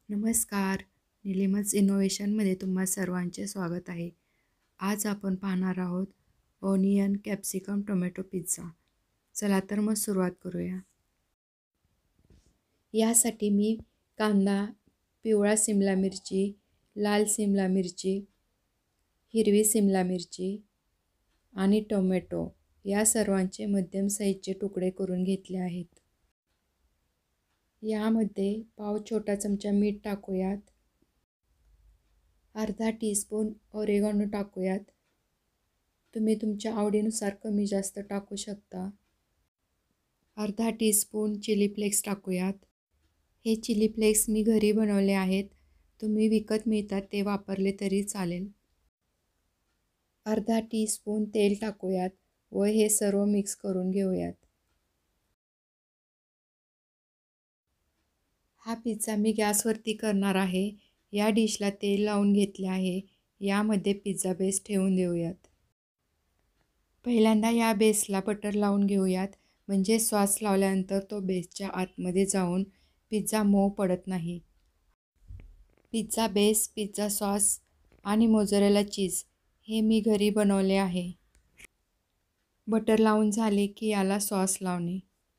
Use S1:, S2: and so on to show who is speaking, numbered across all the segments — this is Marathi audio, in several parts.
S1: नमस्कार. निलिमच इनोव्हेशनमध्ये तुम्हा सर्वांचे स्वागत आहे. आज आपण पाहणार आहोत ओनियन कॅप्सिकम टोमॅटो पिझ्झा. चला तर मग सुरुवात करूया. यासाठी मी कांदा, पिवळा सिमला मिरची, लाल सिमला मिरची, हिरवी सिमला मिरची आणि टोमॅटो या सर्वांचे मध्यम साईजचे तुकडे करून घेतले आहेत. यामध्ये पाव छोटा चमचा मीठ टाकूयात. अर्धा टीस्पून ओरेगानो टाकूयात. तुम्ही तुमच्या आवडीनुसार कमी जास्त टाकू शकता. अर्धा टीस्पून चिली फ्लेक्स टाकूयात. हे चिली फ्लेक्स मी घरी बनवले आहेत. तुम्ही विकत मिळतात ते वापरले तरी चालेल. अर्धा टीस्पून तेल टाकूयात व हे सर्व मिक्स करून घेऊयात. हा पिझ्झा मी गॅसवरती करणार आहे. या डिशला तेल लावून घेतले आहे. यामध्ये पिझ्झा बेस ठेवून देऊयात. पहिल्यांदा या बेसला बटर लावून घेऊयात, म्हणजे सॉस लावल्यानंतर तो बेसच्या आतमध्ये जाऊन पिझ्झा मऊ पडत नाही. पिझ्झा बेस, पिझ्झा सॉस आणि मोझरेला चीज हे मी घरी बनवले आहे. बटर लावून झाले की याला सॉस लावणे.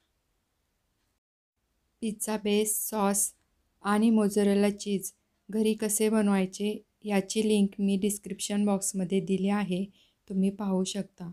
S1: पिझ्झा बेस, सॉस आणि मोझरेला चीज घरी कसे बनवायचे याची लिंक मी डिस्क्रिप्शन बॉक्समध्ये दिली आहे. तुम्ही पाहू शकता.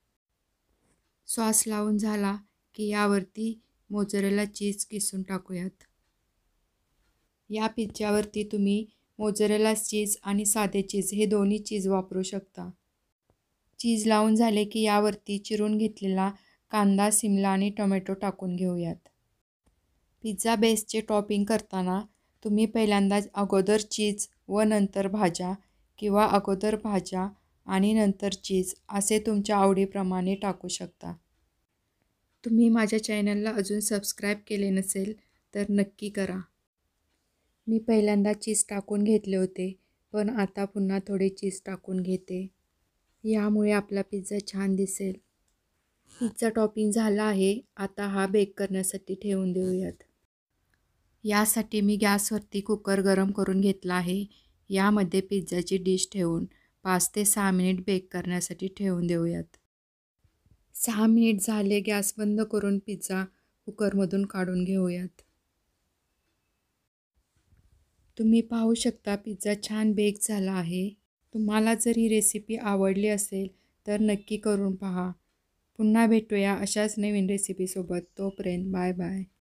S1: सॉस लावून झाला की यावरती मोझरेला चीज किसून टाकूयात. या पिझ्झ्यावरती तुम्ही मोझरेला चीज आणि साधे चीज हे दोन्ही चीज वापरू शकता. चीज लावून झाले की यावरती चिरून घेतलेला कांदा, सिमला आणि टोमॅटो टाकून घेऊयात. पिझ्झा बेसचे टॉपिंग करताना तुम्ही पहिल्यांदा अगोदर चीज व नंतर भाज्या किंवा अगोदर भाज्या आणि नंतर चीज असे तुमच्या आवडीप्रमाणे टाकू शकता. तुम्ही माझ्या चॅनलला अजून सबस्क्राईब केले नसेल तर नक्की करा. मी पहिल्यांदा चीज टाकून घेतले होते, पण आता पुन्हा थोडे चीज टाकून घेते. यामुळे आपला पिझ्झा छान दिसेल. पिझ्झा टॉपिंग झाला आहे. आता हा बेक करण्यासाठी ठेवून देऊयात. यासाठी मी गॅसवरती कुकर गरम करून घेतला आहे. यामध्ये पिझ्झाची डिश ठेवून 5 ते 6 मिनिट बेक करण्यासाठी ठेवून देऊयात. 6 मिनिट झाले. गॅस बंद करून पिझ्झा कुकरमधून काढून घेऊयात. तुम्ही पाहू शकता पिझ्झा छान बेक झाला आहे. तुम्हाला जर ही रेसिपी आवडली असेल तर नक्की करून पहा. पुन्हा भेटूया अशाच नवीन रेसिपीसोबत. तोपर्यंत बाय बाय.